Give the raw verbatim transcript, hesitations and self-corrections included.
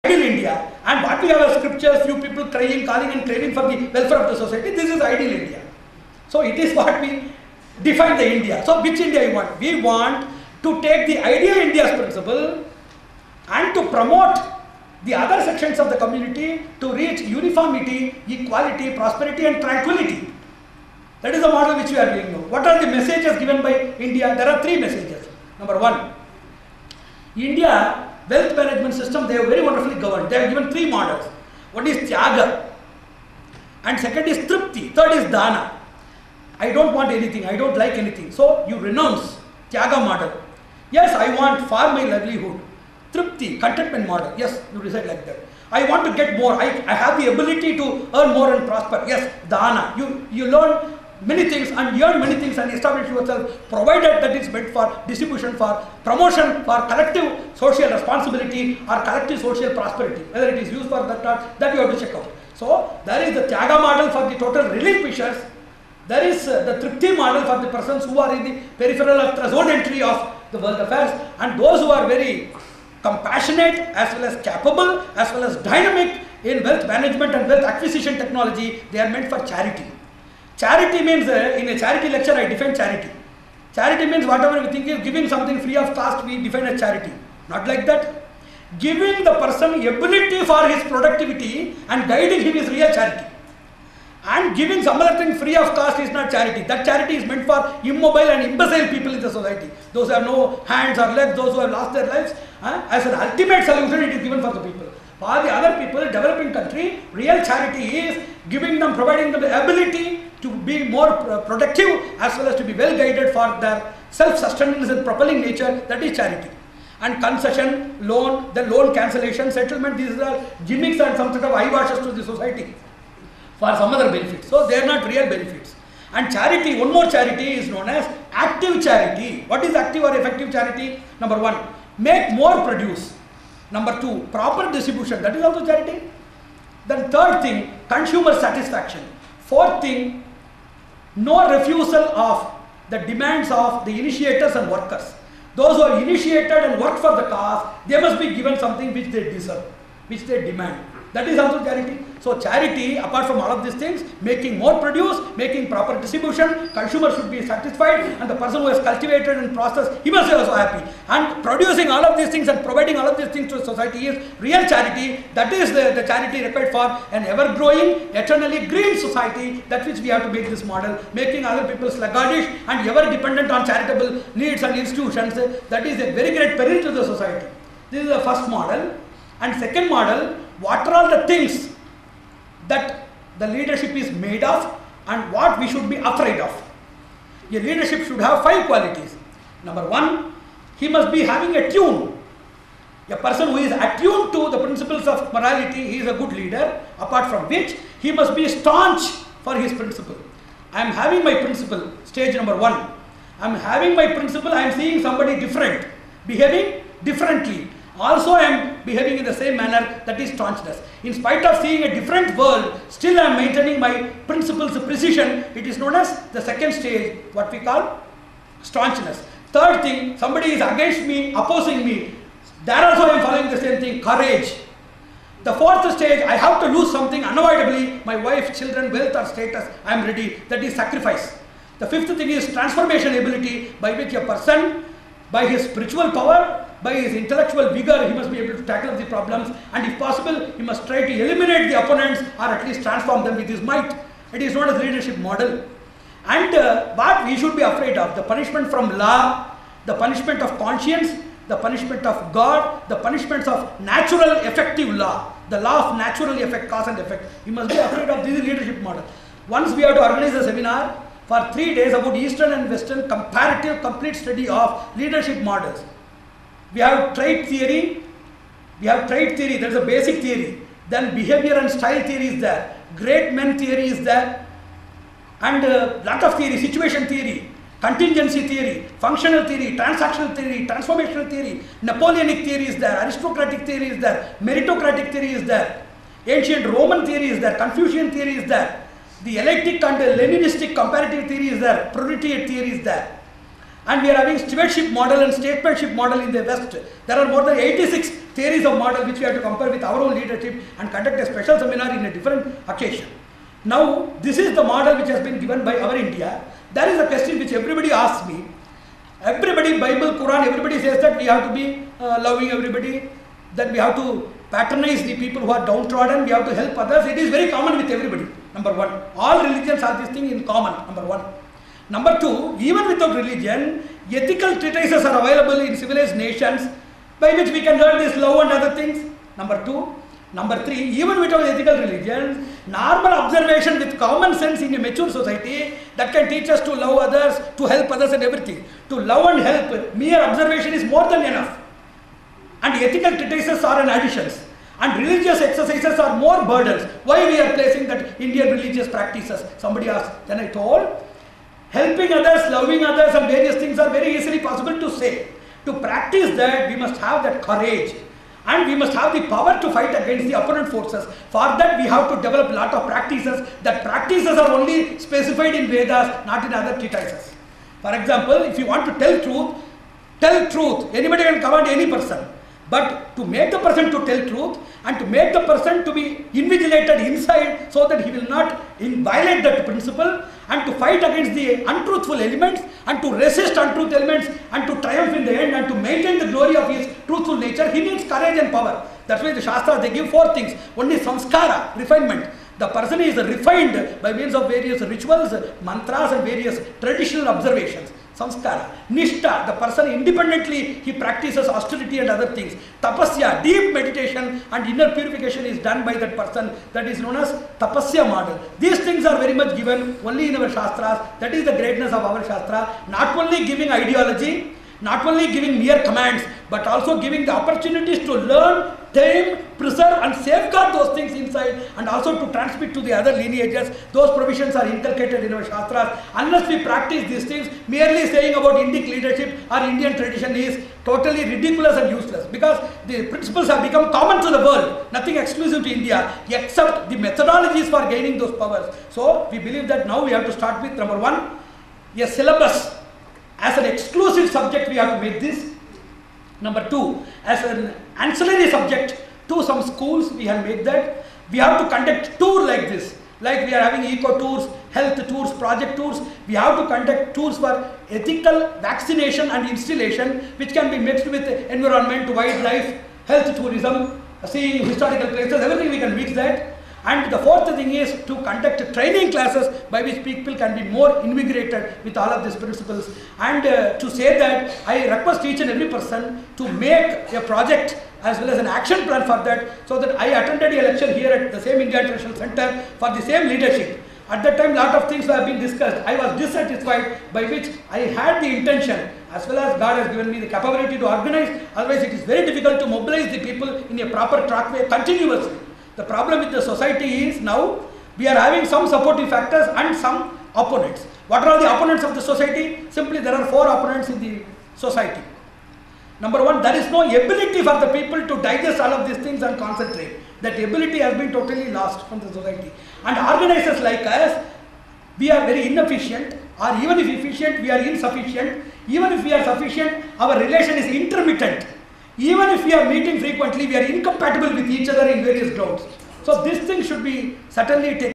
ideal India, and what we have as scriptures, few people crying, calling and craving for the welfare of the society, this is ideal India. So it is what we define the India. So which India you want? We want to take the ideal India's principle and to promote the other sections of the community to reach uniformity, equality, prosperity and tranquility. That is the model which we are doing now. What are the messages given by India? There are three messages. Number one, India wealth management system, they are very wonderfully governed. They have given three models. One is Tyaga, and second is Tripti, third is Dana. I don't want anything, I don't like anything. So you renounce Tyaga model. Yes, I want for my livelihood. Tripti, contentment model. Yes, you decide like that. I want to get more. I, I have the ability to earn more and prosper. Yes, Dana. You, you learn many things and earn many things and establish yourself, provided that it's meant for distribution, for promotion, for collective social responsibility or collective social prosperity. Whether it is used for that or not, that you have to check out. So there is the Tyaga model for the total relinquishers. There is uh, the Tripti model for the persons who are in the peripheral or threshold entry of the world affairs, and those who are very compassionate as well as capable as well as dynamic in wealth management and wealth acquisition technology. They are meant for charity. Charity means, uh, in a charity lecture I define charity. Charity means whatever we think is giving something free of cost, we define as charity. Not like that. Giving the person ability for his productivity and guiding him is real charity. And giving some other thing free of cost is not charity. That charity is meant for immobile and imbecile people in the society. Those who have no hands or legs, those who have lost their lives. Uh, as an ultimate solution, it is given for the people. For the other people, developing country, real charity is giving them, providing them the ability to be more productive as well as to be well guided for their self-sustenance and propelling nature. That is charity. And concession, loan, the loan cancellation, settlement, these are gimmicks and some sort of eyewashes to the society for some other benefits. So they are not real benefits. And charity, one more charity is known as active charity. What is active or effective charity? Number one, make more produce. Number two, proper distribution. That is also charity. Then third thing, consumer satisfaction. Fourth thing, no refusal of the demands of the initiators and workers. Those who are initiated and work for the cause, they must be given something which they deserve, which they demand. That is also charity. So charity, apart from all of these things, making more produce, making proper distribution, consumer should be satisfied, and the person who has cultivated and processed, he must be also happy. And producing all of these things and providing all of these things to society is real charity. That is the, the charity required for an ever-growing, eternally green society. That which we have to make this model, making other people sluggish and ever dependent on charitable needs and institutions. That is a very great peril to the society. This is the first model. And second model, what are all the things that the leadership is made of and what we should be afraid of. A leadership should have five qualities. Number one, he must be having a tune. A person who is attuned to the principles of morality, he is a good leader, apart from which he must be staunch for his principle. I am having my principle, stage number one. I am having my principle, I am seeing somebody different, behaving differently. Also I am behaving in the same manner, that is staunchness. In spite of seeing a different world, still I am maintaining my principles of precision. It is known as the second stage, what we call staunchness. Third thing, somebody is against me, opposing me. There also I am following the same thing, courage. The fourth stage, I have to lose something unavoidably, my wife, children, wealth or status, I am ready, that is sacrifice. The fifth thing is transformation ability, by which a person, by his spiritual power, by his intellectual vigor, he must be able to tackle the problems, and if possible, he must try to eliminate the opponents or at least transform them with his might. It is known as leadership model. And uh, what we should be afraid of, the punishment from law, the punishment of conscience, the punishment of God, the punishments of natural effective law, the law of natural effect, cause and effect. We must be afraid of this leadership model. Once we have to organize a seminar for three days about Eastern and Western comparative complete study of leadership models. We have trait theory, we have trait theory, that is a basic theory. Then behavior and style theory is there, great men theory is there, and uh, lot of theory, situation theory, contingency theory, functional theory, transactional theory, transformational theory, Napoleonic theory is there, aristocratic theory is there, meritocratic theory is there, ancient Roman theory is there, Confucian theory is there, the eclectic and Leninistic comparative theory is there, proletariat theory is there. And we are having stewardship model and statesmanship model in the West. There are more than eighty-six theories of model which we have to compare with our own leadership and conduct a special seminar in a different occasion. Now, this is the model which has been given by our India. That is a question which everybody asks me. Everybody, Bible, Quran, everybody says that we have to be uh, loving everybody, that we have to patronize the people who are downtrodden, we have to help others. It is very common with everybody, number one. All religions have this thing in common, number one. Number two, even without religion, ethical treatises are available in civilized nations by which we can learn this love and other things, number two. Number three, even without ethical religion, normal observation with common sense in a mature society that can teach us to love others, to help others and everything. To love and help, mere observation is more than enough. And ethical treatises are an addition. And religious exercises are more burdens. Why we are placing that Indian religious practices? Somebody asked. Then I told, helping others, loving others and various things are very easily possible to say. To practice that, we must have that courage. And we must have the power to fight against the opponent forces. For that, we have to develop a lot of practices. That practices are only specified in Vedas, not in other treatises. For example, if you want to tell truth, tell truth. Anybody can command any person. But to make the person to tell truth and to make the person to be invigilated inside so that he will not violate that principle and to fight against the untruthful elements and to resist untruth elements and to triumph in the end and to maintain the glory of his truthful nature, he needs courage and power. That's why the Shastras, they give four things. One is samskara, refinement. The person is refined by means of various rituals, mantras and various traditional observations. Samskara. Nishtha, the person independently, he practices austerity and other things. Tapasya, deep meditation and inner purification is done by that person. That is known as Tapasya model. These things are very much given only in our Shastras. That is the greatness of our Shastra. Not only giving ideology, not only giving mere commands, but also giving the opportunities to learn, tame, preserve and safeguard those things inside and also to transmit to the other lineages. Those provisions are inculcated in our Shastras. Unless we practice these things, merely saying about Indic leadership or Indian tradition is totally ridiculous and useless, because the principles have become common to the world, nothing exclusive to India, except the methodologies for gaining those powers. So, we believe that now we have to start with number one, a syllabus. As an exclusive subject, we have to make this. Number two, as an ancillary subject to some schools, we have made that. We have to conduct tours like this. Like we are having eco tours, health tours, project tours. We have to conduct tours for ethical vaccination and installation, which can be mixed with environment, wildlife, health tourism, seeing historical places, everything we can mix that. And the fourth thing is to conduct training classes by which people can be more invigorated with all of these principles. And uh, to say that, I request each and every person to make a project as well as an action plan for that, so that I attended a lecture here at the same India International Center for the same leadership. At that time, lot of things were being discussed. I was dissatisfied, by which I had the intention, as well as God has given me the capability to organize. Otherwise, it is very difficult to mobilize the people in a proper trackway continuously. The problem with the society is now we are having some supportive factors and some opponents. What are the opponents of the society? Simply there are four opponents in the society. Number one, there is no ability for the people to digest all of these things and concentrate. That ability has been totally lost from the society. And organizers like us, we are very inefficient, or even if efficient, we are insufficient. Even if we are sufficient, our relation is intermittent. Even if we are meeting frequently, we are incompatible with each other in various grounds. So this thing should be certainly taken.